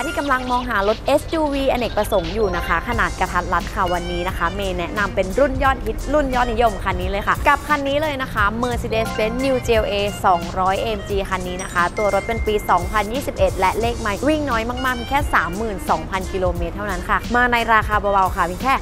ที่กำลังมองหารถ SUV อเนกประสงค์อยู่นะคะขนาดกระทัดรัดค่ะวันนี้นะคะเมย์แนะนำเป็นรุ่นยอดฮิตรุ่นยอดนิยมคันนี้เลยค่ะกับคันนี้เลยนะคะ Mercedes-Benz New GLA 200 AMG คันนี้นะคะตัวรถเป็นปี 2021 และเลขไมล์วิ่งน้อยมากๆแค่ 32,000 กิโลเมตรเท่านั้นค่ะมาในราคาเบาๆค่ะเพียงแค่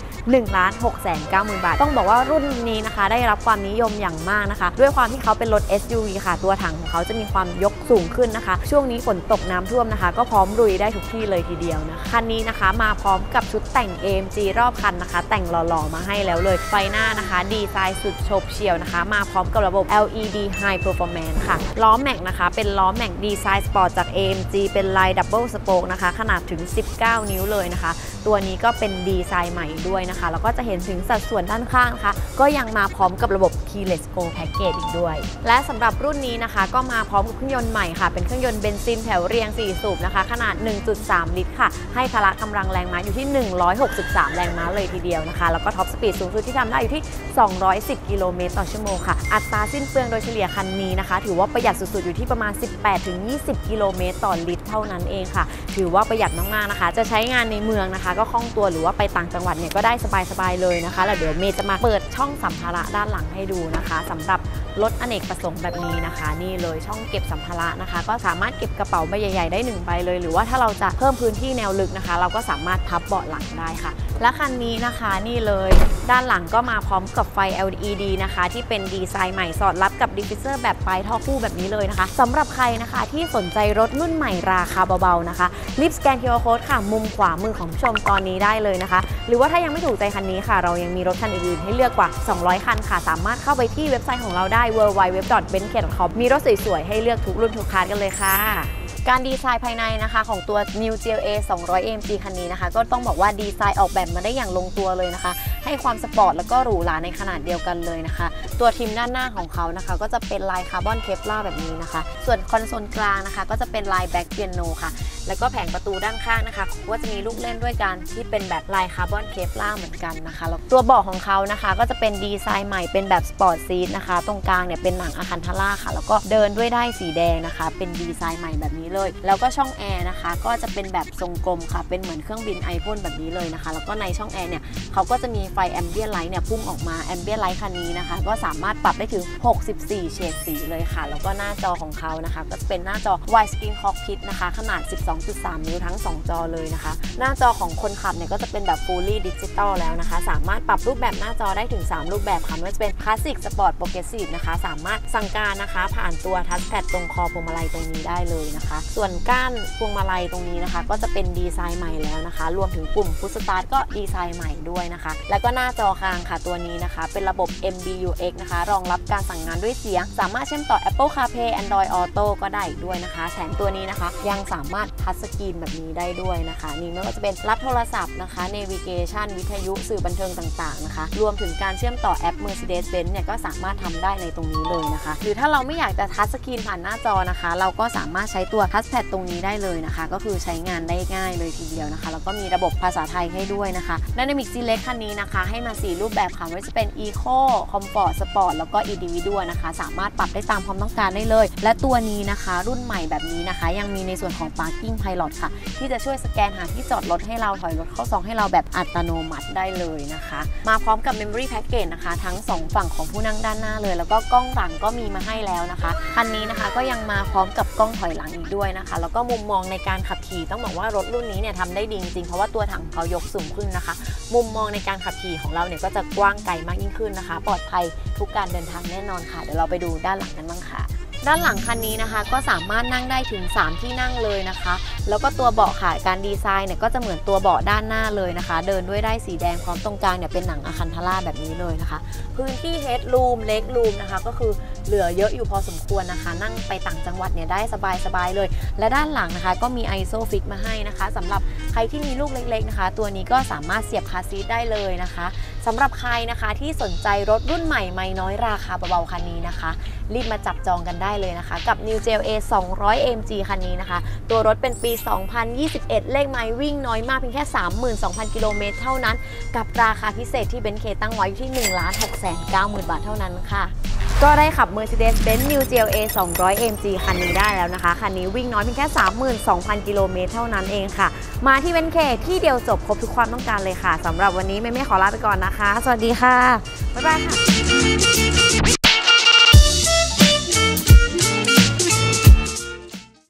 1,690,000 บาทต้องบอกว่ารุ่นนี้นะคะได้รับความนิยมอย่างมากนะคะด้วยความที่เขาเป็นรถ SUV ค่ะตัวถังของเขาจะมีความยกสูงขึ้นนะคะช่วงนี้ฝนตกน้ำท่วมนะคะก็พร้อมลุยได้ทุกที่เลยทีเดียวนะคะคันนี้นะคะมาพร้อมกับชุดแต่ง AMG รอบคันนะคะแต่งหล่อๆมาให้แล้วเลยไฟหน้านะคะดีไซน์สุดโฉบเฉี่ยวนะคะมาพร้อมกับระบบ LED High Performance ค่ะล้อแม็กนะคะเป็นล้อแม็กดีไซน์สปอร์ตจาก AMG เป็นลายดับเบิลสโป๊กนะคะขนาดถึง19 นิ้วเลยนะคะตัวนี้ก็เป็นดีไซน์ใหม่ด้วยนะคะแล้วก็จะเห็นถึงสัดส่วนด้านข้างนะคะก็ยังมาพร้อมกับระบบ Keyless Go Package อีกด้วยและสำหรับรุ่นนี้นะคะก็มาพร้อมกับเครื่องยนต์ใหม่ค่ะเป็นเครื่องยนต์เบนซินแถวเรียง4สูบนะคะขนาด 1.3 ลิตรค่ะให้พละกำลังแรงม้าอยู่ที่163แรงม้าเลยทีเดียวนะคะแล้วก็ท็อปสปีดสูงสุดที่ทำได้อยู่ที่210กิโลเมตรต่อชั่วโมงค่ะอัตราสิ้นเปลืองโดยเฉลี่ยคันนี้นะคะถือว่าประหยัดสุดๆอยู่ที่ประมาณ 18-20 กิโลเมตรต่อลิตรเท่านั้นเองค่ะถือว่าประหยัดมากๆนะคะจะใช้งานในเมืองนะคะก็คล่องตัวหรือว่าไปต่างจังหวัดเนี่ยก็ได้สบายๆเลยนะคะแล้วเดี๋ยวเมย์จะมาเปิดช่องสัมภาระด้านหลังให้ดูนะคะสำหรับรถอเนกประสงค์แบบนี้นะคะนี่เลยช่องเก็บสัมภาระนะคะก็สามารถเก็บกระเป๋าใบใหญ่ๆได้1ใบเลยหรือว่าถ้าเราจะเพิ่มพื้นที่แนวลึกนะคะเราก็สามารถพับเบาะหลังได้ค่ะและคันนี้นะคะนี่เลยด้านหลังก็มาพร้อมกับไฟ LED นะคะที่เป็นดีไซน์ใหม่สอดรับกับดิฟฟิวเซอร์แบบปลายท่อคู่แบบนี้เลยนะคะสำหรับใครนะคะที่สนใจรถรุ่นใหม่ราคาเบาๆนะคะรีบสแกน QR Code ค่ะมุมขวามือของผู้ชมตอนนี้ได้เลยนะคะหรือว่าถ้ายังไม่ถูกใจคันนี้ค่ะเรายังมีรถคันอื่นๆให้เลือกกว่า200คันค่ะสามารถเข้าไปที่เว็บไซต์ของเราได้ www.benz.com มีรถสวยๆให้เลือกทุกรุ่นทุกคันกันเลยค่ะการดีไซน์ภายในนะคะของตัว New GLA 200 AMG คันนี้นะคะก็ต้องบอกว่าดีไซน์ออกแบบมาได้อย่างลงตัวเลยนะคะให้ความสปอร์ตแล้วก็หรูหราในขนาดเดียวกันเลยนะคะตัวทิมด้านหน้าของเขานะคะก็จะเป็นลายคาร์บอนเคปลาร์แบบนี้นะคะส่วนคอนโซลกลางนะคะก็จะเป็นลายแบ็กเปียโนค่ะแล้วก็แผงประตูด้านข้างนะคะก็จะมีลูกเล่นด้วยกันที่เป็นแบบลายคาร์บอนเคปลาร์เหมือนกันนะคะแล้วตัวเบาะของเขานะคะก็จะเป็นดีไซน์ใหม่เป็นแบบสปอร์ตซีทนะคะตรงกลางเนี่ยเป็นหนังอะคันทาร่าค่ะแล้วก็เดินด้วยได้สีแดงนะคะเป็นดีไซน์ใหม่แบบนี้เลยแล้วก็ช่องแอร์นะคะก็จะเป็นแบบทรงกลมค่ะเป็นเหมือนเครื่องบินไอพ่นแบบนี้เลยนะคะแล้วก็ในช่องแอร์เนี่ยเขาก็จะมีไฟแอมเบียนไลท์เนี่ยพุ่งออกมาแอมเบียนไลท์คันนี้นะคะก็สามารถปรับได้ถึง64เฉดสีเลยค่ะแล้วก็หน้าจอของเขานะคะก็จะเป็นหน้าจอ Wide Screen Cockpit นะคะขนาด 12.3 นิ้วทั้ง2จอเลยนะคะหน้าจอของคนขับเนี่ยก็จะเป็นแบบ Fully Digital แล้วนะคะสามารถปรับรูปแบบหน้าจอได้ถึง3รูปแบบค่ะไม่ว่าจะเป็น Classic Sport Progressive นะคะสามารถสั่งการนะคะผ่านตัว Touchpad ตรงคอพวงมาลัยตรงนี้ได้เลยนะคะส่วนก้านพวงมาลัยตรงนี้นะคะก็จะเป็นดีไซน์ใหม่แล้วนะคะรวมถึงปุ่ม Push Start ก็ดีไซน์ใหม่ด้วยนะคะแล้วก็หน้าจอคางค่ะตัวนี้นะคะเป็นระบบ MBUX นะคะรองรับการสั่งงานด้วยเสียงสามารถเชื่อมต่อ Apple CarPlay Android Auto ก็ได้ด้วยนะคะแถมตัวนี้นะคะยังสามารถทัชสกรีนแบบนี้ได้ด้วยนะคะนี่ไม่ว่าจะเป็นรับโทรศัพท์นะคะ Navigation วิทยุสื่อบันเทิงต่างๆนะคะรวมถึงการเชื่อมต่อแอป Mercedes-Benz เนี่ยก็สามารถทำได้ในตรงนี้เลยนะคะหรือถ้าเราไม่อยากจะทัชสกรีนผ่านหน้าจอนะคะเราก็สามารถใช้ตัวทัชแพดตรงนี้ได้เลยนะคะก็คือใช้งานได้ง่ายเลยทีเดียวนะคะแล้วก็มีระบบภาษาไทยให้ด้วยนะคะ Dynamic Select คันนี้นะคะให้มา4รูปแบบค่ะไม่ว่าจะเป็น Eco Comfort Sport แล้วก็ Individual นะคะสามารถปรับได้ตามความต้องการได้เลยและตัวนี้นะคะรุ่นใหม่แบบนี้นะคะยังมีในส่วนของ Parking Pilot ค่ะที่จะช่วยสแกนหาที่จอดรถให้เราถอยรถเข้าซองให้เราแบบอัตโนมัติได้เลยนะคะมาพร้อมกับ Memory Package นะคะทั้ง2ฝั่งของผู้นั่งด้านหน้าเลยแล้วก็กล้องหลังก็มีมาให้แล้วนะคะคันนี้นะคะก็ยังมาพร้อมกับกล้องถอยหลังอีกด้วยนะคะแล้วก็มุมมองในการขับขี่ต้องบอกว่ารถรุ่นนี้เนี่ยทำได้ดีจริงๆเพราะว่าตัวถังเขายกสูงขึ้นนะคะมุมมองในการขับขี่ของเราเนี่ยก็จะกว้างไกลมากยิ่งขึ้นนะคะปลอดภัยทุกการเดินทางแน่นอนค่ะเดี๋ยวเราไปดูด้านหลังกันบ้างค่ะด้านหลังคันนี้นะคะก็สามารถนั่งได้ถึง3ที่นั่งเลยนะคะแล้วก็ตัวเบาะค่ะการดีไซน์เนี่ยก็จะเหมือนตัวเบาะด้านหน้าเลยนะคะเดินด้วยได้สีแดงพร้อมตรงกลางเนี่ยเป็นหนังอะคันทาร่าแบบนี้เลยนะคะพื้นที่ Headroom Legroom นะคะก็คือเหลือเยอะอยู่พอสมควรนะคะนั่งไปต่างจังหวัดเนี่ยได้สบายเลยและด้านหลังนะคะก็มี ISOFIX มาให้นะคะสำหรับใครที่มีลูกเล็กๆนะคะตัวนี้ก็สามารถเสียบคาร์ซีทได้เลยนะคะสำหรับใครนะคะที่สนใจรถรุ่นใหม่ไม่น้อยราคาเบาๆคันนี้นะคะรีบมาจับจองกันได้เลยนะคะกับ New GLA 200 AMG คันนี้นะคะตัวรถเป็นปี 2021 เลขไมล์วิ่งน้อยมากเพียงแค่ 32,000 กิโลเมตรเท่านั้นกับราคาพิเศษที่เบนซ์เคตั้งไว้ที่ 1,690,000 บาทเท่านั้นค่ะก็ได้ขับ Mercedes-Benz New GLA 200 AMG คันนี้ได้แล้วนะคะคันนี้วิ่งน้อยเพียงแค่ 32,000 กิโลเมตรเท่านั้นเองค่ะมาที่เบนเคที่เดียวจบครบทุกความต้องการเลยค่ะสำหรับวันนี้เมย์ขอลาไปก่อนนะคะสวัสดีค่ะบ๊ายบายค่ะ